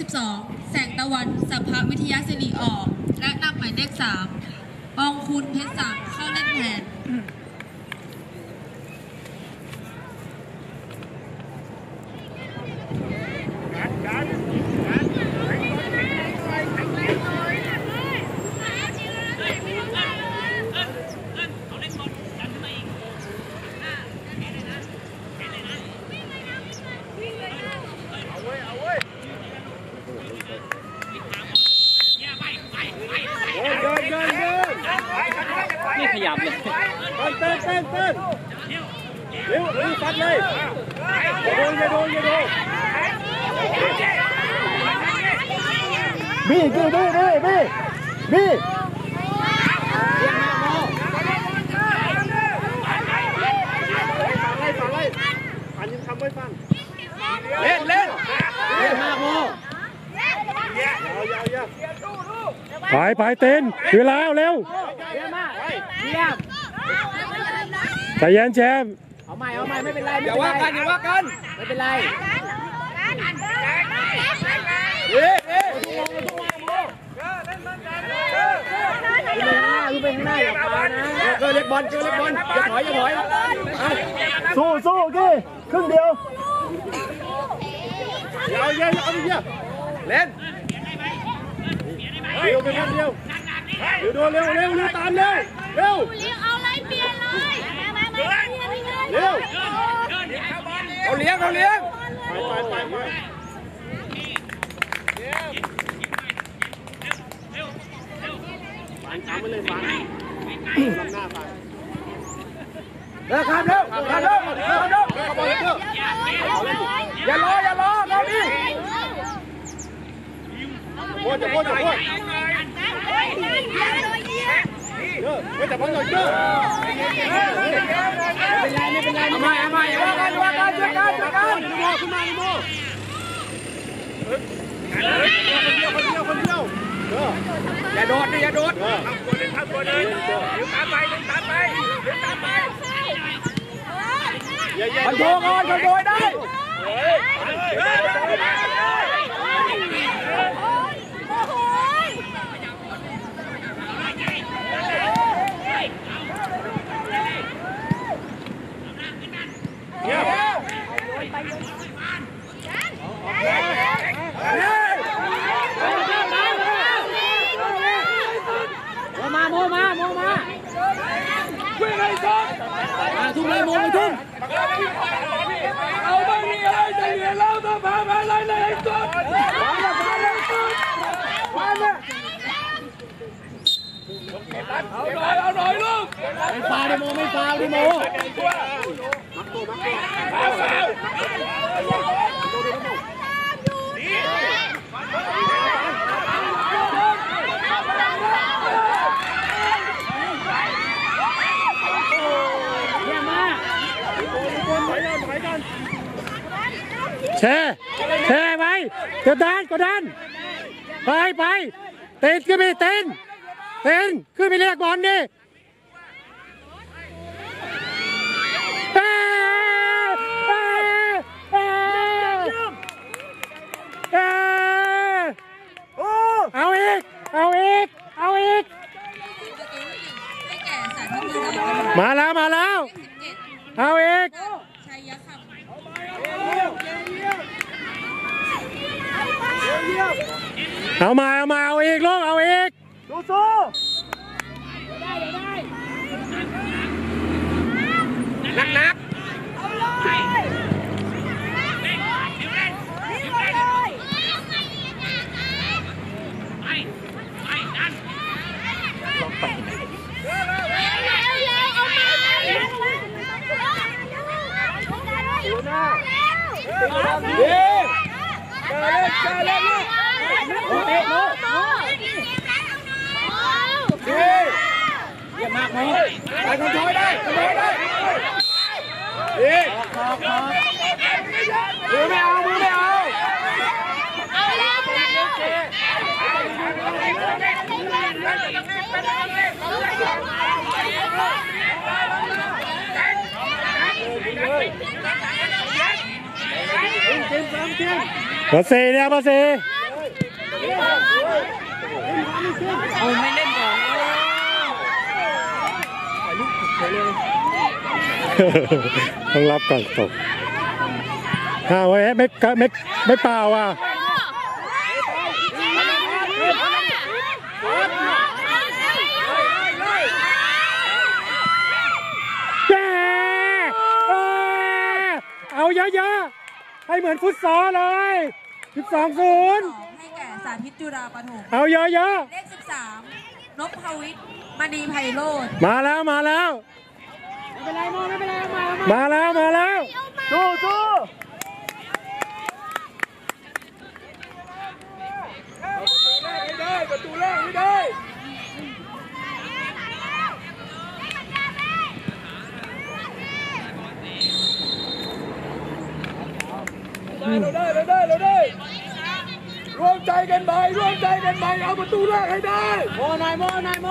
12 แสงตะวันสัพพวิทยาศิริออกและนำหมายเลข 3 ปองคุณเพชรสังเข้าเล่นแทนนี่ขยับเลยเต้นเร็วฟัดเลยอย่าโดนบี้อันนี้ทำไว้ฟังเล่น5 โมงไปเต้นเวลาเร็วใจเย็นแชมป์เอาใหม่ไม่เป็นไรอย่าว่ากันไม่เป็นไรลูกไปข้างหน้าอย่าปานะเล็กบอลอย่าถอยสู้กี้ครึ่งเดียวเอาเยอะเล่นเร็วไปแค่เดียวเร็วตามเร็วเอาอะไรเปลี่ยนเลยเร็วเขาเลี้ยงไปฟันช้ำไปเลยฟันลำหน้าฟันเร็วครับเร็วอย่ารอเราดิโคตรไม่แต่บอลหน่อยเยอะไม่เป็นไรเอาใหม่ว่ากันช่วยกันขึ้นมาคนเดียวอย่าโดดทำตัวเลยดึงตามไปมันโดนได้โมมาทุ่มเลยโมไปทุ่มเอาบ้างนี่อะไรจะเหลือแล้วต้องพามาอะไรเลยตัวเอาหน่อยลูกไม่ฟาวดิโมแช่ไปกดดันไปเต้นขึ้นไปเต้นขึ้นไปเรียกบอลดิเอาอีกมาแล้วเอาอีกเอามาเอาอีกลูกเอาอีกสู้นักเอาเลยเยี่ยมมากโมไปคอนโทรลได้มือไม่เอามาเซ่โอ้ไม่เล่นก่อนต้องรับก่อนตกไว้ไม่เปล่าอ่ะเอาเยอะๆให้เหมือนฟุตซอลเลย12-0 ให้แก่สาธิตจุฬาปฐมเอาเยอะเลข13นพวิทย์มณีไพโรจน์มาแล้วไม่เป็นไรโมไม่เป็นไรมาแล้วสู้ประตูแรกไม่ได้เราได้รวมใจกันไปเอาประตูแรกให้ได้โมนายโม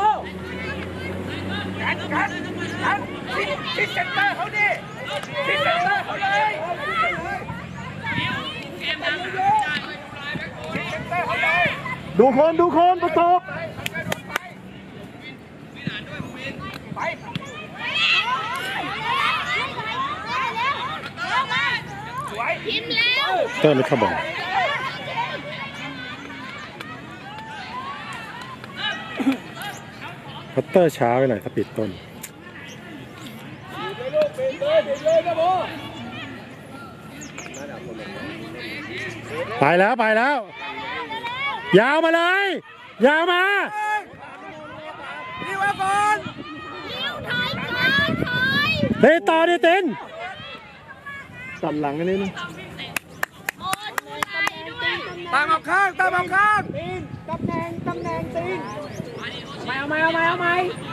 กันทิศเซนเตอร์เขาดิทิศเซนเตอร์เขาเลยดูคนประสบเติมไม่เข้าบอลพัตเตอร์ช้าไปหน่อยถ้าปิดต้นไปแล้วยาวมาเลยยาวมานี่ว่าก่อนเตะต่อดิเต้นตัดหลังกันนิดนึงตามออกข้างตีนตำแหน่งตีนเอาไหม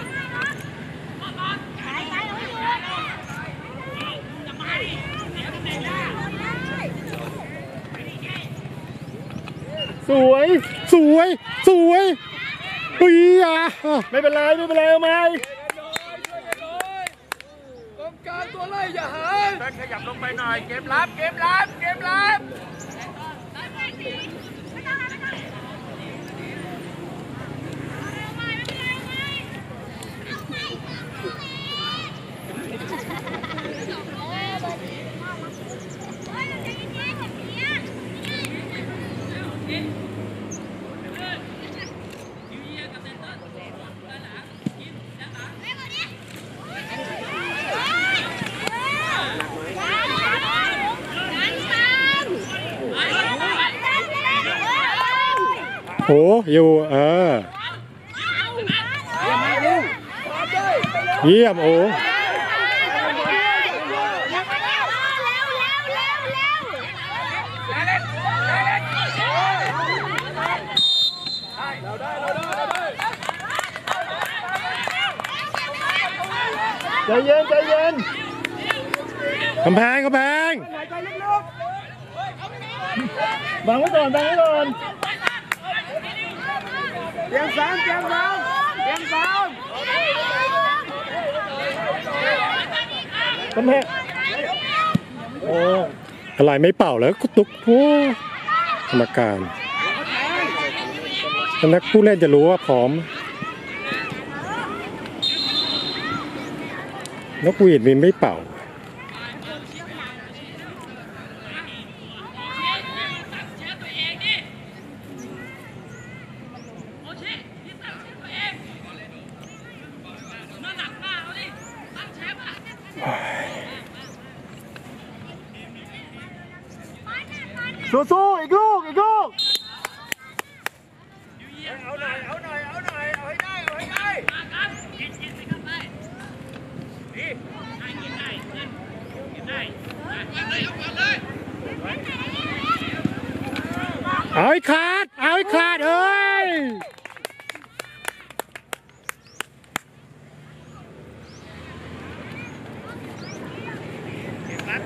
สวยอุ้ยไม่เป็นไรเอาไหมตรงกลางตัวไล่อย่าหายขยับลงไปหน่อยเกมรับโอ้อยู่เยี่ยมโอ้ใจเย็นกำแพงบังไว้ก่อนเตรียมสามกำแพงโอ้อะไรไม่เป่าแล้วกุตุกโอ้กรรมการนักผู้เล่นจะรู้ว่าพร้อมนกหวีดมันไม่เป่าสู้อีกลูกเอาหน่อยเอาให้ได้เอาให้ขาดเอ้ยเก็บรัด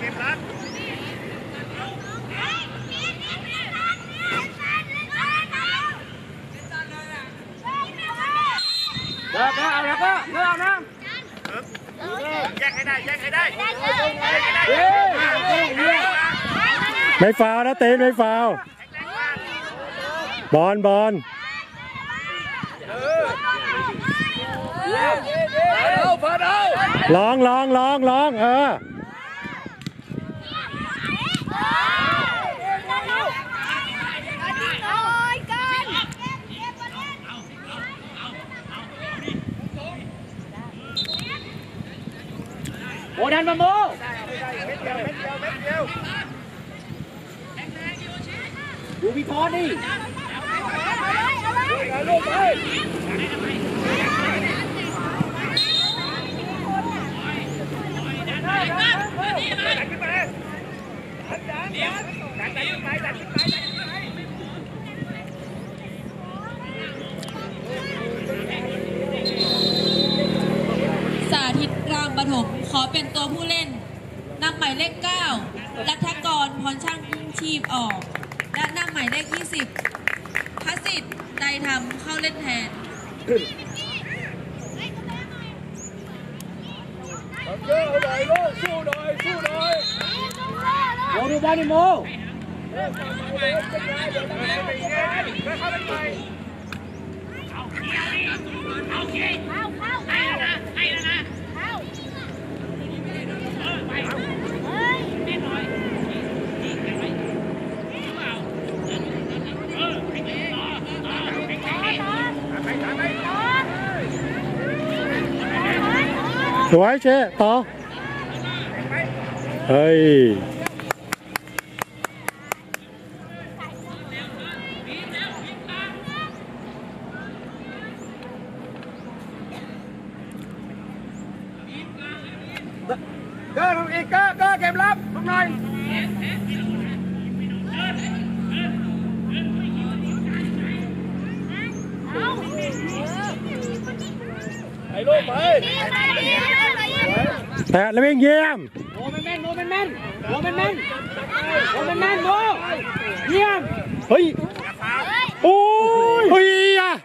แล้วก็เลือกนะแยกให้ได้ไม่ฟาวนะเต้นไม่ฟาวบอลลองโอ้ดันมาโมดูพี่ทอดดิลูกไปสาธิตรามปฐมขอเป็นตัวผู้เล่นนำหมายเลข 9 รัฐกรพรช่างพึ่งชีพออกและนำหมายเลข 20 พสิทธิ์ใดธรรมเข้าเล่นแทนเยอะเอาหน่อยลูกสู้หน่อยโมดูบอลดิโมสวยเชต่อเฮ้ยก็ทำอีกก็เก็บรับทำไงไอ้ลูกไปแตะแล้ววิ่งเยี่ยมโมแม่นเยี่ยมเฮ้ยโอ้ยอ่ะ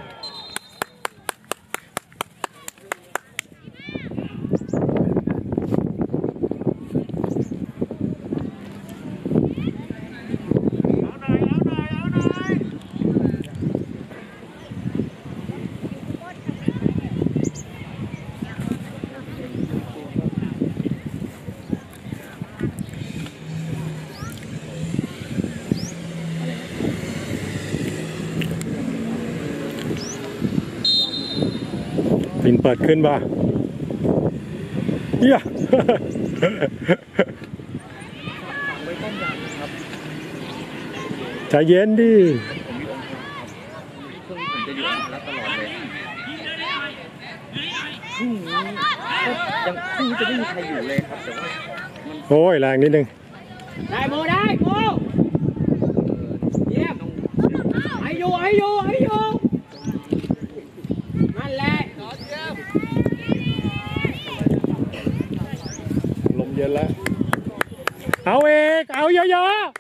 ปินเปิดขึ้นป่ะเฮียใจเย็นดิจะไม่มีใครอยู่เลยครับแต่ว่าโอ้ยแรงนิดนึงได้โมเยี่ยมให้อยู่นั่นแหละลมเย็นแล้วเอาเอกเอาเยอะๆ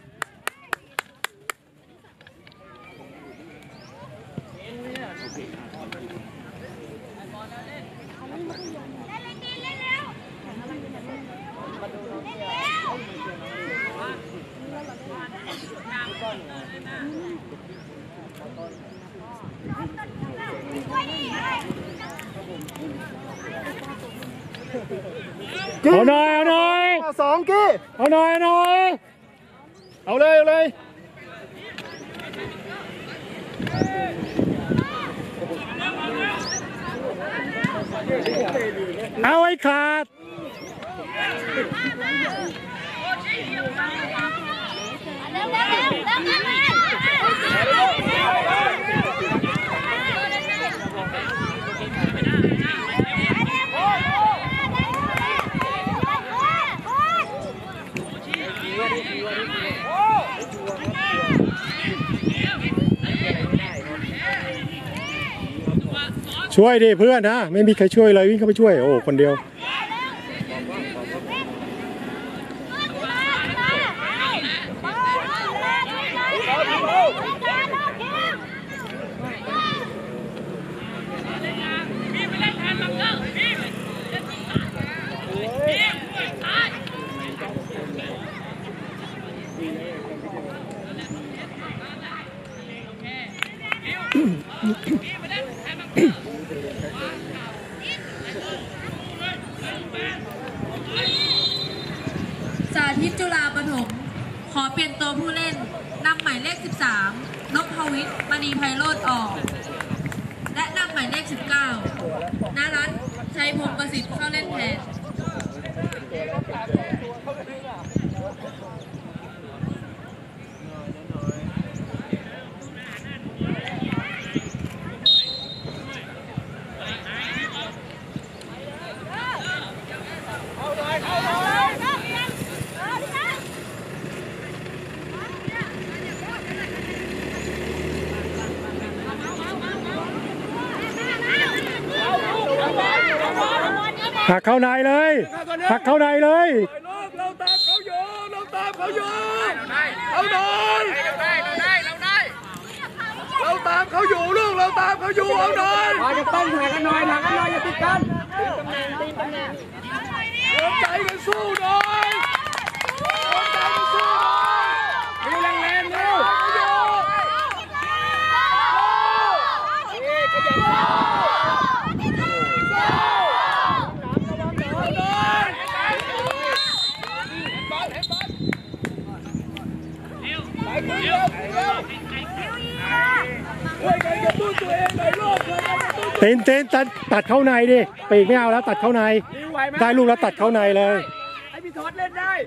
เอาหน่อย 2กี้เอาหน่อยเอาเลยเอาไอ้ขาดช่วยดิเพื่อนนะไม่มีใครช่วยเลยวิ่งเข้าไปช่วยโอ้คนเดียวสาธิตจุฬาปฐมขอเปลี่ยนตัวผู้เล่นนำหมายเลข 13 นพวิทย์มณีไพโรจน์ออก และนำหมายเลข 19 นรัตน์ชัยพงศ์ประสิทธิ์เข้าเล่นแทนหักเข้าในเลยหักเข้าในเลยเราตามเขาอยู่เราตามเขาอยู่เอาหน่อยเราตามเขาอยู่ลูกเราตามเขาอยู่เอาหน่อยจะต้องห่างกันหน่อยอย่าติดกันรวมใจกันสู้หน่อยรวมใจกันสู้หน่อยมีแรงๆเร็วเต้นตัดเข้าในดิปีกไม่เอาแล้วตัดเข้าในได้ลูกแล้วตัดเข้าในเลยให้พี่ทอดเล่นได้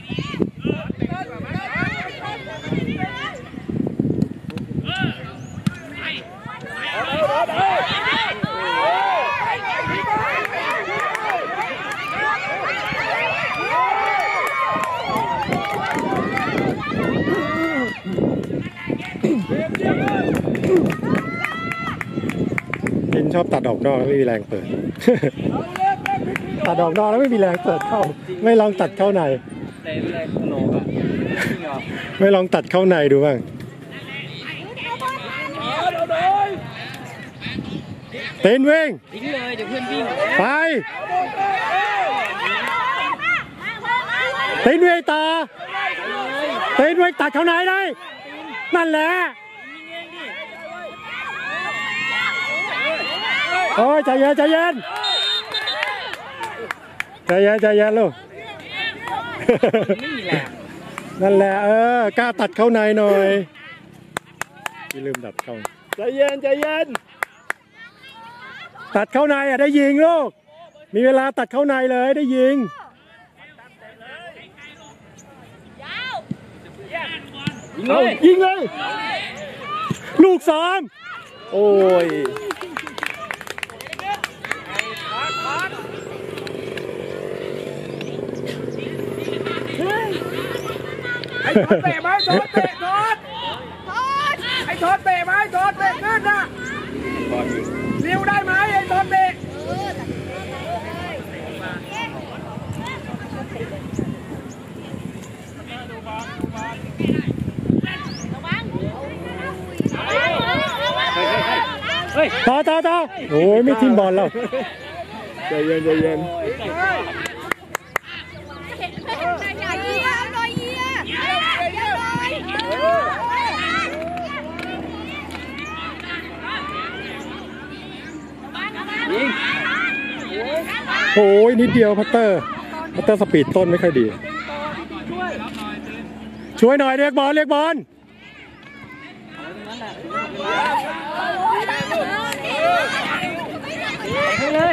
ลินชอบตัดออกนอกแล้วไม่มีแรงเปิด ตัดออกนอกแล้วไม่มีแรงเปิดเข้าไม่ลองตัดเข้าในไม่ลองตัดเข้าในดูบ้างเต้นวิ่งทิ้งเลยเดี๋ยวเพื่อนวิ่งไปเต้นวิ่งตาเต้นวิ่งตัดเข้าในได้นั่นแหละโอ้ยใจเย็นลูกนั่นแหละกล้าตัดเข้าในหน่อยพี่ลืมตัดเข้าใจเย็นตัดเข้าในได้ยิงลูกมีเวลาตัดเข้าในเลยได้ยิงยิงเลยลูก3โอ้ยไอ้ทอดเตะไหมทอดไอ้ทอดเตะไหมทอดเตะขึ้นนะนิ้วได้ไหมไอ้ทอดเตะต่อโอ้ยไม่ทิ้งบอลแล้วใจเย็นโอ้ยนิดเดียวพัตเตอร์สปีดต้นไม่ค่อยดีช่วยหน่อยเรียกบอลเลย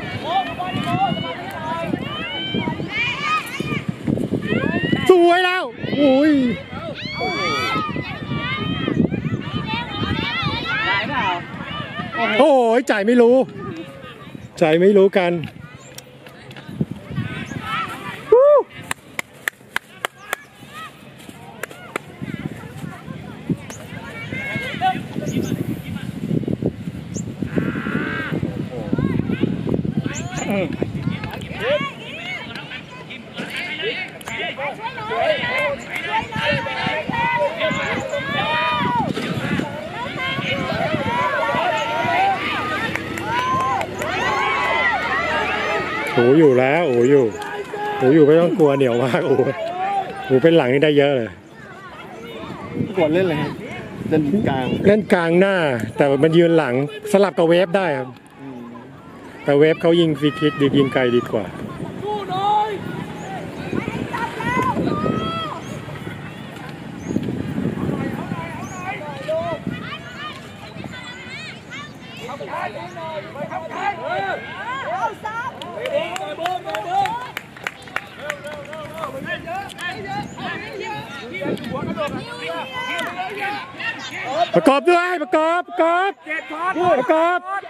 สวยแล้วโอ้ยโอ้ยจ่ายไม่รู้กันโอ้อยู่แล้วโอ้อยู่ไม่ต้องกลัวเหนียวมากโอ้เป็นหลังนี่ได้เยอะเลยกดเล่นเลยเล่นกลางเล่นกลางหน้า แต่มันยืนหลังสลับกับเวฟได้ครับแต่เวฟเขายิงฟรีคิกดียิงไกลดีกว่าประกอบด้วยประกอบประกอบ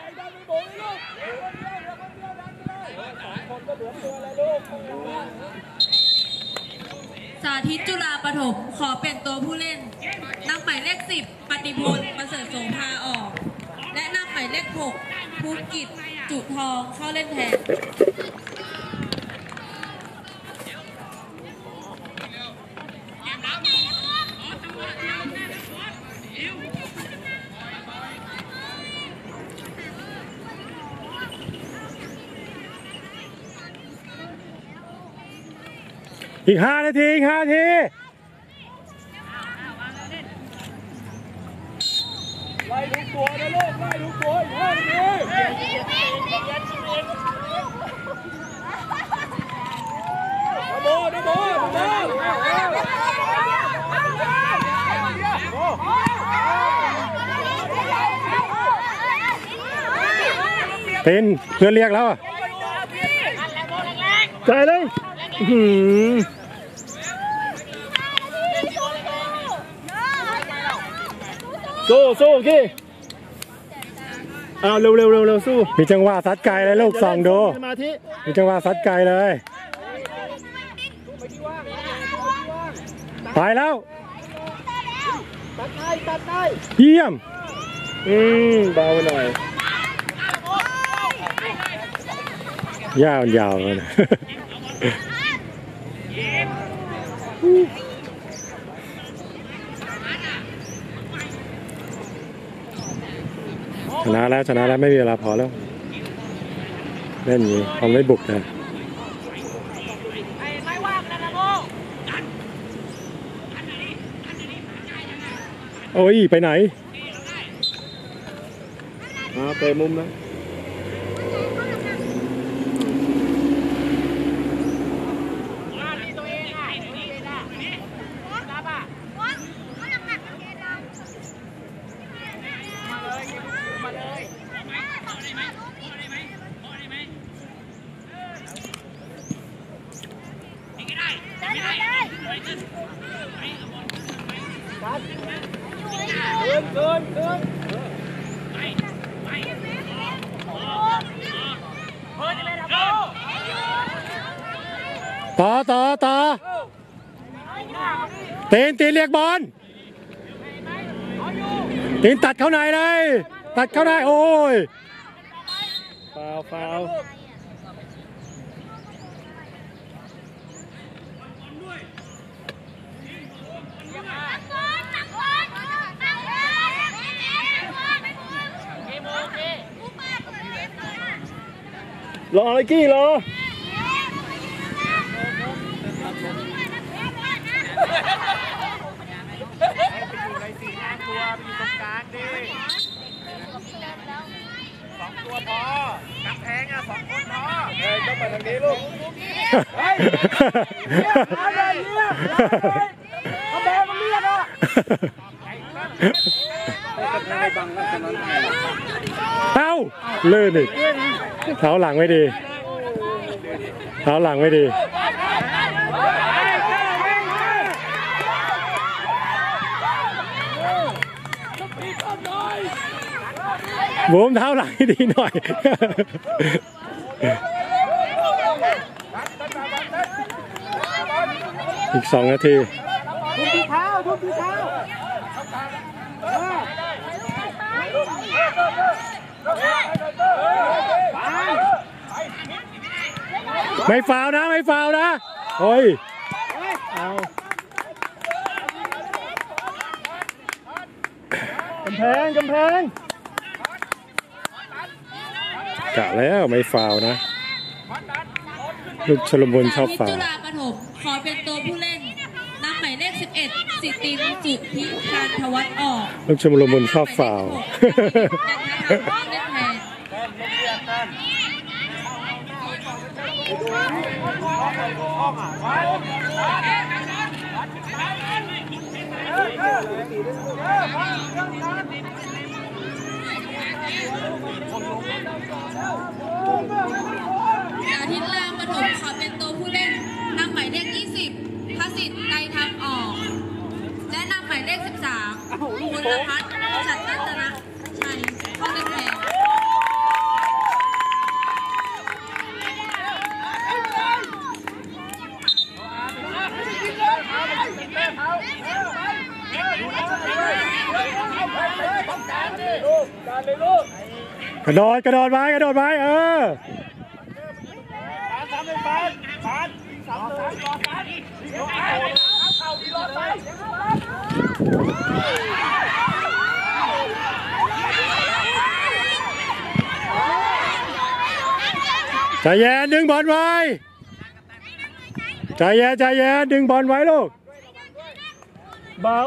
สาธิตจุฬาปฐมขอเป็นตัวผู้เล่นนำหมายเลข 10 ปฏิพลประเสริฐโสภาออก และนำหมายเลข 6 ภูกิจจุทองเข้าเล่นแทนอีก5 นาทีอีก5 นาทีไล่ทุกตัวนะลูกไล่ทุกตัวอีก5 นาทีนะโมเป็นเพื่อนเรียกแล้วอ่ะใจเลยสู้กี้เอาเร็วสู้มีจังหวะซัดไกลเลยลูกส่องดูมีจังหวะซัดไกลเลยไปแล้วเยี่ยมเบาหน่อยยาวเลยนะชนะแล้วไม่มีเวลาพอแล้วเล่นอย่างนี้เขาไม่บุกนะโอ้ยไปไหนเตะมุมนะต่อตีนเรียกบอลตีนตัดเข้าในเลยตัดเข้าในโอ้ยฟาวรออะไรกี้รอตัวพอกำแพง2 คนพอต้องไปทางนี้ลูกอะไรเนี่ยกำแพงมันเรียกอ่ะเอ้าลื่นอีกเท้าหลังไม่ดีบูมเท้าหลังให้ดีหน่อยอีก2 นาทีทุบที่เท้าไม่ฟาวนะโอ้ยเอากำแพงกะแล้วไม่ฟาวนะลูกชลบุญชอบฟาวจุฬาปฐมขอเป็นตัวผู้เล่นนำหมายเลข 11 สิติมจิตพิพันธวัฒน์ออกลูกชมรมบนชอบฟาวเล่นแทนอาทิตย์ลามปฐมขอเป็นตัวผู้เล่นนำหมายเลข 20 พสิทธิ์ไกรธรรมออก และนำหมายเลข 13 คุณลพัฒน์ฉัตรรัตนชัยเข้าเล่นแทนกระโดดไว้ใจเย็นดึงบอลไว้ใจเย็นดึงบอลไว้ลูกเบา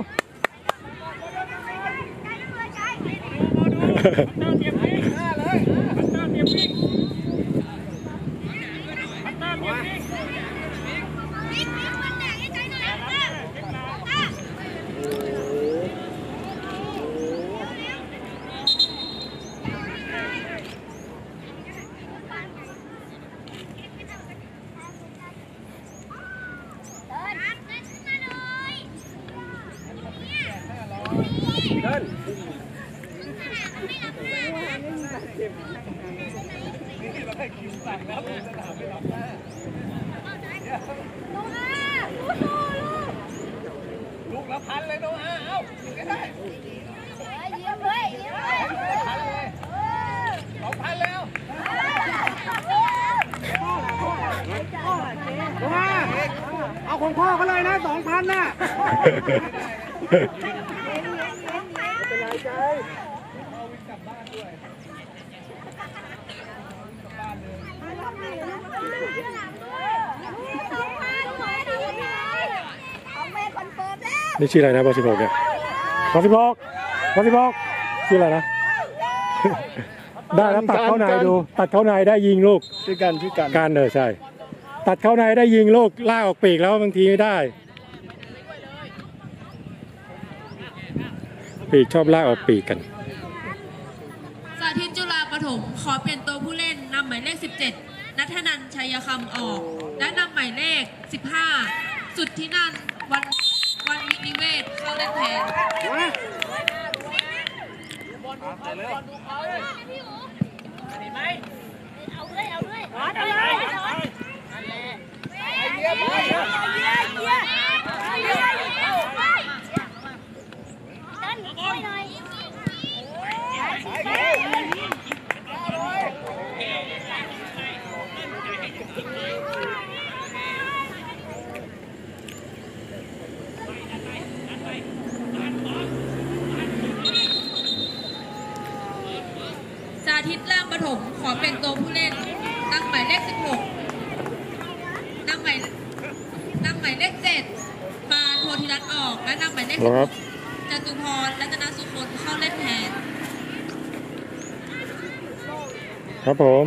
ลูกละพันเลยน้องอาเอาได้ยิ้มเลยยิ้มเลย 2,000แล้วเอาของพ่อเขาเลยนะ 2,000 น่ะเป็นไรใจนี่ชื่ออะไรนะบอล16เนี่ยบอล16ชื่ออะไรนะ ได้แล้วตัดเข้าในดูตัดเข้าในได้ยิงลูกชื่อกันใช่ตัดเข้าในได้ยิงลูกลากออกปีกแล้วบางทีไม่ได้ปีกชอบลากออกปีกกันสาธิตจุฬาปฐมขอเปลี่ยนตัวผู้เล่นนำหมายเลข 17 ณัฐนันท์ชัยคำออกและนำหมายเลข 15 สุทธินันท์วันวินิเวศเข้าเล่นแทนสาธิตล่างปฐมขอเป็นตัวผู้เล่นนำหมายเลข 16 นำหมายเลข 7 ปานโพธิรัตน์ออกและนำหมายเลข 16 จตุพรรัตนสุคนเข้าเล่นแทนครับผม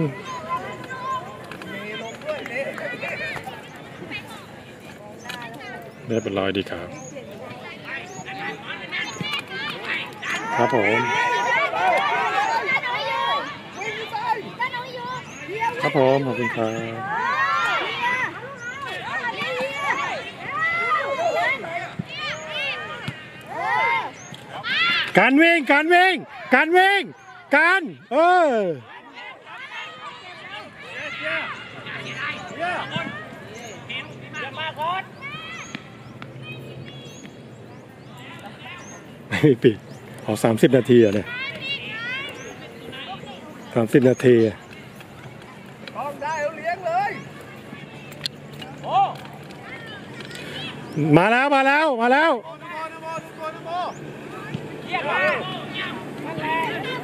ได้เป็นรอยดีครับครับผมครับผมขอบคุณครับการวิ่งไม่ปิดเอา30 นาทีอ่ะเนี่ย30 นาทีต้องได้เอาเลี้ยงเลยโอ้มาแล้วนโมเรียกมานั่นแหละ